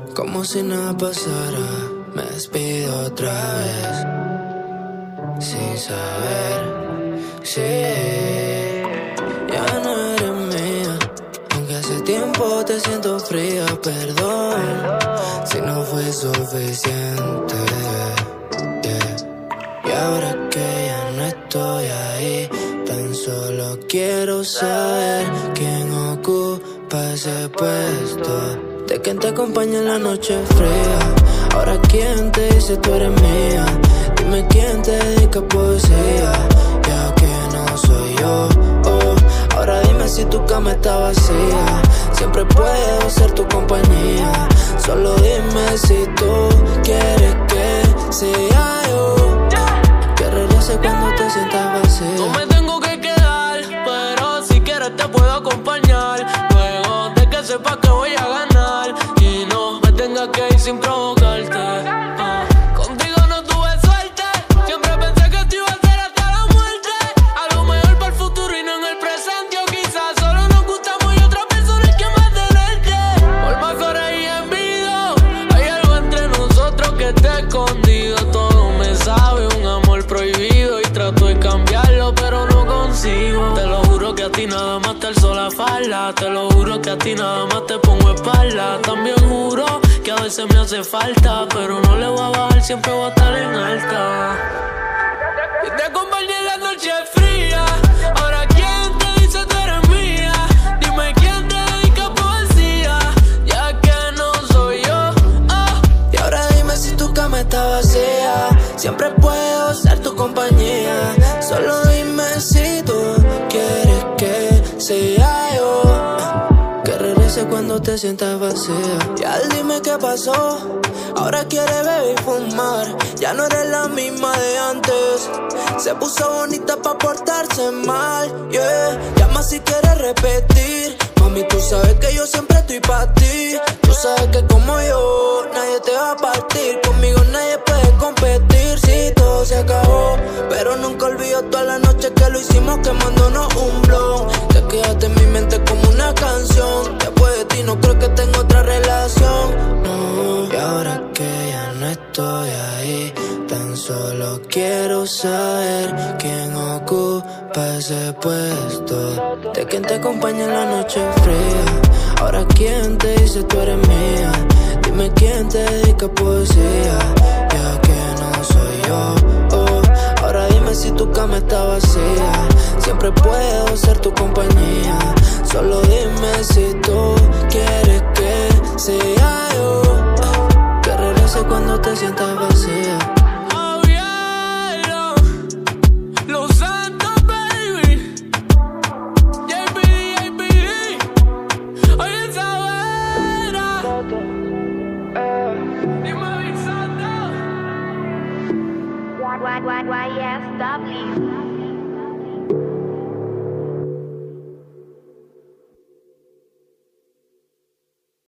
Como si nada pasara, me despido otra vez, sin saber si ya no eres mía. Aunque hace tiempo te siento fría, perdón si no fue suficiente, yeah. Y ahora que ya no estoy ahí, tan solo quiero saber quién ocupa ese puesto de quien te acompaña en la noche fría. Ahora quién te dice tú eres mía. Dime quién te dedica poesía, ya que no soy yo, oh. Ahora dime si tu cama está vacía. Siempre puedo ser tu compañía. Solo dime si tú quieres que sea yo, que regrese cuando te sientas vacía. No me tengo que quedar, pero si quieres te puedo acompañar. Luego de que sepas que voy a ganar y no me tengas que ir sin provocarte. Contigo no tuve suerte, siempre pensé que te iba a hacer hasta la muerte. A lo mejor para el futuro y no en el presente, o quizás solo nos gustamos y otra persona es que más tenerte. Por más coraje y envidia, hay algo entre nosotros que está escondido. Todo me sabe un amor prohibido y trato de cambiarlo pero no consigo. Te lo juro que a ti nada más te alzo la falda. Te lo juro que a ti nada más te pongo espalda. También juro que a veces me hace falta, pero no le voy a bajar, siempre voy a estar en alta. Y te acompañé en la noche fría. Ahora quién te dice tú eres mía. Dime quién te dedica poesía, ya que no soy yo, oh. Y ahora dime si tu cama está vacía. Siempre puedo ser tu compañía. Solo dime si tú quieres que sea yo, que regrese cuando te sientas vacía. Ya dime qué pasó. Ahora quiere beber y fumar. Ya no eres la misma de antes. Se puso bonita pa' portarse mal, yeah. Llama si quieres repetir. Mami, tú sabes que yo siempre estoy pa' ti. Tú sabes que como yo nadie te va a partir. Conmigo nadie puede competir. Si todo se acabó, pero nunca olvido toda la noche que lo hicimos quemándonos un blon. Te quedaste en mi mente como una canción. Después de ti no creo que tenga otra relación, no. Y ahora que ya no estoy ahí, tan solo quiero saber quién ocupa ese puesto de quien te acompaña en la noche fría. Ahora quién te dice tú eres mía. Dime quién te dedica poesía, ya que no soy yo, oh. Ahora dime si tu cama está vacía. Siempre puedo ser tu compañía. Solo dime si tú quieres que sea yo, que regrese cuando te sientas vacía. Oh yeah, Los Santos, baby. JPD. Oye, esa vera. Dime, Big Santo. YSW.